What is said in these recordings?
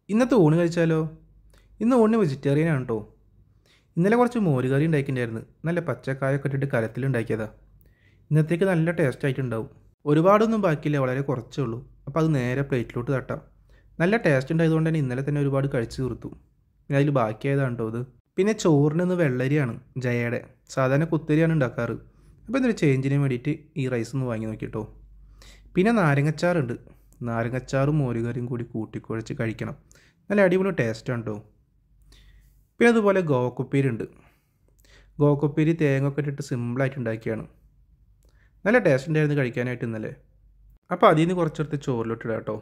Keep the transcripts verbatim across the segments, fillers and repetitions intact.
ഇന്നത്തെ ഊണ് കഴിച്ചാലോ? ഇന്ന് ഊണിന് വെജിറ്റേറിയൻ ആണ് കേട്ടോ. ഇന്നലെ കുറച്ച് മോരുകറി ഉണ്ടാക്കിയിട്ടുണ്ടായിരുന്നു. നല്ല പച്ചക്കായൊക്കെ ഇട്ടിട്ട് കലത്തിലുണ്ടാക്കിയതാ. ഇന്നത്തേക്ക് നല്ല ടേസ്റ്റ് ആയിട്ടുണ്ടാവും. ഒരുപാടൊന്നും ബാക്കിയില്ല, വളരെ കുറച്ചേ ഉള്ളൂ. അപ്പോൾ അത് നേരെ പ്ലേറ്റിലോട്ട് തട്ടാം. നല്ല ടേസ്റ്റ് ഉണ്ടായതുകൊണ്ട് തന്നെ ഇന്നലെ തന്നെ ഒരുപാട് കഴിച്ചു തീർത്തു. പിന്നെ അതിൽ ബാക്കിയായതാണ് കേട്ടോ ഇത്. പിന്നെ ചോറിന് ഇന്ന് വെള്ളരിയാണ്, ജയയുടെ. സാധാരണ കുത്തരിയാണ് ഉണ്ടാക്കാറ്. അപ്പോൾ ഇന്നൊരു ചേഞ്ചിന് വേണ്ടിയിട്ട് ഈ റൈസ് ഒന്ന് വാങ്ങി നോക്കിട്ടോ. പിന്നെ നാരങ്ങച്ചാറുണ്ട്. നാരങ്ങച്ചാറും മോരുകറിയും കൂടി കൂട്ടിക്കുഴച്ച് കഴിക്കണം. നല്ല അടിപൊളി ടേസ്റ്റാണ് കേട്ടോ. പിന്നെ അതുപോലെ ഗോവക്കുപ്പേരി ഉണ്ട്. ഗോവക്കുപ്പേരി തേങ്ങ ഒക്കെ ഇട്ടിട്ട് സിമ്പിളായിട്ട് ഉണ്ടാക്കിയാണ്. നല്ല ടേസ്റ്റ് ഉണ്ടായിരുന്നു കഴിക്കാനായിട്ട് ഇന്നലെ. അപ്പോൾ അതിൽ നിന്ന് കുറച്ചെടുത്ത് ചോറിലോട്ടിടാം കേട്ടോ.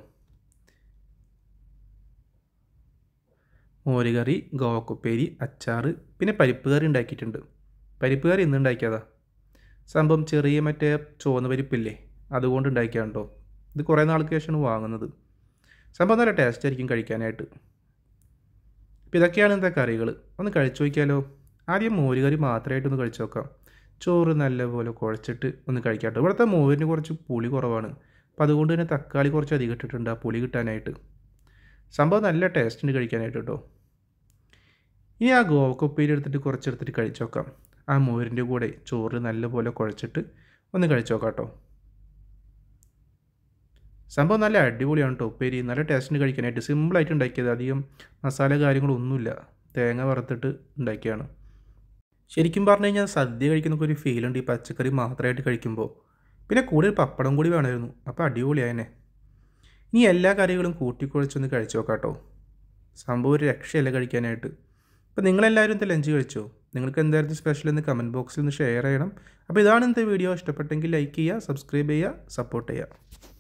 മോരുകറി, ഗോവക്കുപ്പേരി, അച്ചാറ്, പിന്നെ പരിപ്പ് കറി ഉണ്ടാക്കിയിട്ടുണ്ട്. പരിപ്പ് കറി ഇന്ന് ഉണ്ടാക്കിയതാ. സംഭവം ചെറിയ മറ്റേ ചുവന്ന പരിപ്പില്ലേ, അതുകൊണ്ട് ഉണ്ടാക്കിയാണ് കേട്ടോ. ഇത് കുറേ നാൾക്ക് ശേഷമാണ് വാങ്ങുന്നത്. സംഭവം നല്ല ടേസ്റ്റ് ആയിരിക്കും കഴിക്കാനായിട്ട്. അപ്പോൾ ഇതൊക്കെയാണ് ഇന്നത്തെ കറികൾ. ഒന്ന് കഴിച്ചു നോക്കിയാലോ? ആദ്യം മോരുകറി മാത്രമായിട്ടൊന്ന് കഴിച്ചു നോക്കാം. ചോറ് നല്ലപോലെ കുഴച്ചിട്ട് ഒന്ന് കഴിക്കാം കേട്ടോ. ഇവിടുത്തെ മോരിന് കുറച്ച് പുളി കുറവാണ്. അപ്പോൾ അതുകൊണ്ട് തന്നെ തക്കാളി കുറച്ച് അധികം ഇട്ടിട്ടുണ്ട് ആ പുളി കിട്ടാനായിട്ട്. സംഭവം നല്ല ടേസ്റ്റിന് കഴിക്കാനായിട്ട് കേട്ടോ. ഇനി ആ ഗോവക്കുപ്പേരി എടുത്തിട്ട് കുറച്ചെടുത്തിട്ട് കഴിച്ചു നോക്കാം. ആ മോരിൻ്റെ കൂടെ ചോറ് നല്ലപോലെ കുഴച്ചിട്ട് ഒന്ന് കഴിച്ചു നോക്കാം കേട്ടോ. സംഭവം നല്ല അടിപൊളിയാണ് കേട്ടോ. ഉപ്പേരി നല്ല ടേസ്റ്റിന് കഴിക്കാനായിട്ട് സിമ്പിളായിട്ട് ഉണ്ടാക്കിയത്. അധികം മസാല കാര്യങ്ങളൊന്നുമില്ല, തേങ്ങ വറുത്തിട്ട് ഉണ്ടാക്കിയാണ്. ശരിക്കും പറഞ്ഞു കഴിഞ്ഞാൽ സദ്യ കഴിക്കുന്നൊക്കെ ഒരു ഫീലുണ്ട് ഈ പച്ചക്കറി മാത്രമായിട്ട് കഴിക്കുമ്പോൾ. പിന്നെ കൂടെ ഒരു പപ്പടം കൂടി വേണമായിരുന്നു. അപ്പോൾ അടിപൊളിയായനെ. ഇനി എല്ലാ കറികളും കൂട്ടിക്കുഴച്ചൊന്ന് കഴിച്ചു നോക്കാം കേട്ടോ. സംഭവം ഒരു രക്ഷയല്ല കഴിക്കാനായിട്ട്. അപ്പോൾ നിങ്ങളെല്ലാവരും ഇന്നത്തെ ലഞ്ച് കഴിച്ചോ? നിങ്ങൾക്ക് എന്തായിരുന്നു സ്പെഷ്യൽ എന്ന് കമൻറ്റ് ബോക്സിൽ ഒന്ന് ഷെയർ ചെയ്യണം. അപ്പോൾ ഇതാണ് ഇന്നത്തെ വീഡിയോ. ഇഷ്ടപ്പെട്ടെങ്കിൽ ലൈക്ക് ചെയ്യുക, സബ്സ്ക്രൈബ് ചെയ്യുക, സപ്പോർട്ട് ചെയ്യുക.